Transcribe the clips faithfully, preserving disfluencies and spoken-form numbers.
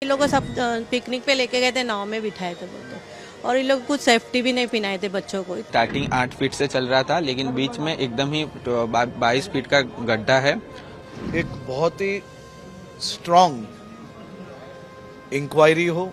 ये लोग सब पिकनिक पे लेके गए थे, नाव में बिठाए थे वो तो, और ये लोग कुछ सेफ्टी भी नहीं पिनाए थे बच्चों को। स्टार्टिंग आठ फीट से चल रहा था, लेकिन बीच में एकदम ही बाईस फीट का गड्ढा है। एक बहुत ही स्ट्रॉन्ग इंक्वायरी हो।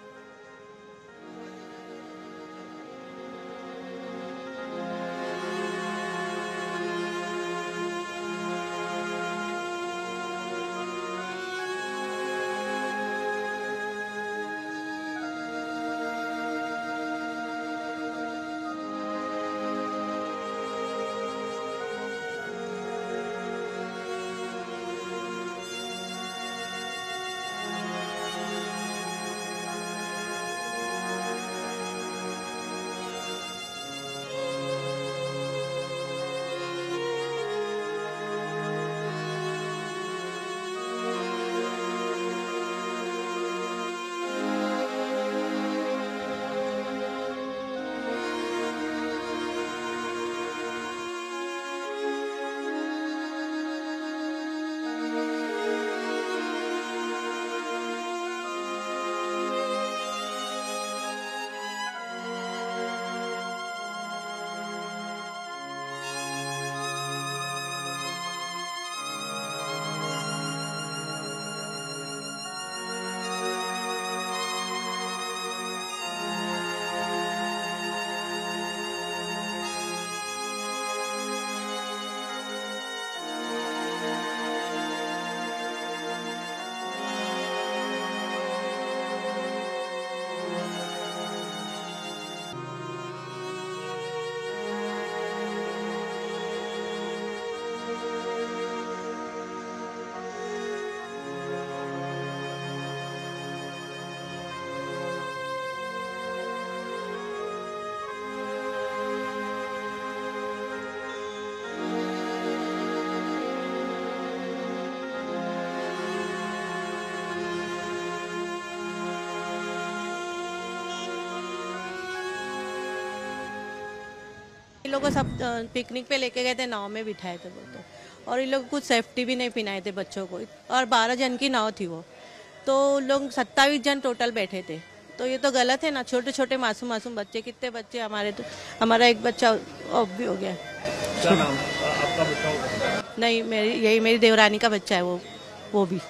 ये लोग सब पिकनिक पे लेके गए थे, नाव में बिठाए थे वो तो, और ये लोग कुछ सेफ्टी भी नहीं पिनाए थे बच्चों को, और बारह जन की नाव थी वो, तो लोग सत्ताईस जन टोटल बैठे थे। तो ये तो गलत है ना, छोटे छोटे मासूम मासूम बच्चे, कितने बच्चे हमारे, तो हमारा एक बच्चा ऑफ भी हो गया। क्या नाम आपका बच्चा? नहीं, मेरी यही मेरी देवरानी का बच्चा है, वो वो भी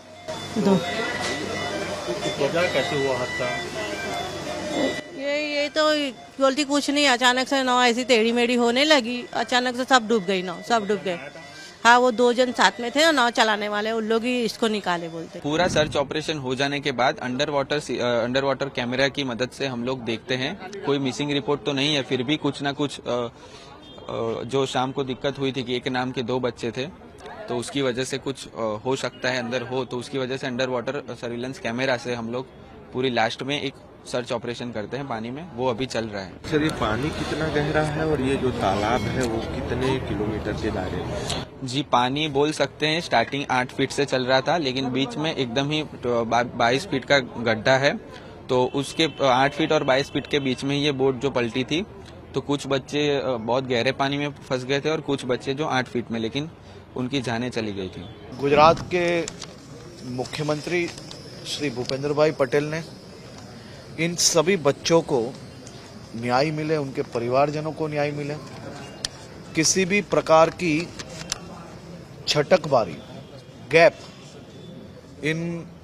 दो। वजह कैसे हुआ हादसा? ये ये तो बोलती कुछ नहीं, अचानक से नाव ऐसी टेढ़ी मेढ़ी होने लगी, अचानक से सब डूब गई, नाव सब डूब गए। हाँ, वो दो जन साथ में थे और नाव चलाने वाले, उन लोग ही इसको निकाले बोलते। पूरा सर्च ऑपरेशन हो जाने के बाद under water under water camera की मदद से हम लोग देखते हैं। कोई मिसिंग रिपोर्ट तो नहीं है, फिर भी कुछ ना कुछ आ, आ, जो शाम को दिक्कत हुई थी कि एक नाम के दो बच्चे थे, तो उसकी वजह से कुछ आ, हो सकता है अंदर हो, तो उसकी वजह से अंडर वाटर सर्विलेंस कैमरा से हम लोग पूरी लास्ट में एक सर्च ऑपरेशन करते हैं पानी में, वो अभी चल रहा है। सर, ये पानी कितना गहरा है और ये जो तालाब है वो कितने किलोमीटर के दायरे में? जी, पानी बोल सकते हैं स्टार्टिंग आठ फीट से चल रहा था, लेकिन बीच में एकदम ही बाईस फीट का गड्ढा है, तो उसके आठ फीट और बाईस फीट के बीच में ये बोट जो पलटी थी, तो कुछ बच्चे बहुत गहरे पानी में फंस गए थे और कुछ बच्चे जो आठ फीट में, लेकिन उनकी जानें चली गई थी। गुजरात के मुख्यमंत्री श्री भूपेंद्र भाई पटेल ने इन सभी बच्चों को न्याय मिले, उनके परिवारजनों को न्याय मिले, किसी भी प्रकार की छटकबारी, गैप इन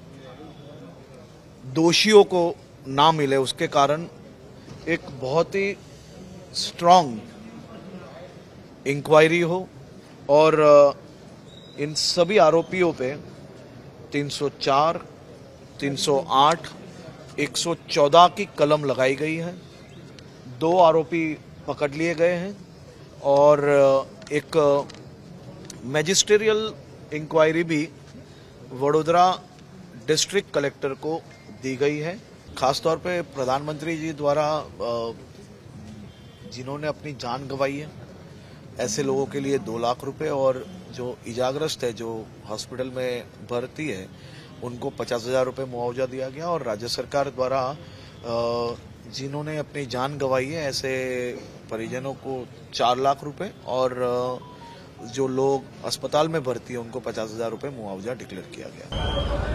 दोषियों को ना मिले, उसके कारण एक बहुत ही स्ट्रॉन्ग इंक्वायरी हो और इन सभी आरोपियों पे तीन सौ चार, तीन सौ आठ, एक सौ चौदह की कलम लगाई गई है। दो आरोपी पकड़ लिए गए हैं और एक मैजिस्ट्रियल इंक्वायरी भी वडोदरा डिस्ट्रिक्ट कलेक्टर को दी गई है। खासतौर पे प्रधानमंत्री जी द्वारा जिन्होंने अपनी जान गंवाई है, ऐसे लोगों के लिए दो लाख रुपए और जो इजाग्रस्त है, जो हॉस्पिटल में भर्ती है, उनको पचास हजार रुपये मुआवजा दिया गया। और राज्य सरकार द्वारा जिन्होंने अपनी जान गंवाई है, ऐसे परिजनों को चार लाख रुपए और जो लोग अस्पताल में भर्ती है उनको पचास हजार रुपये मुआवजा डिक्लेयर किया गया।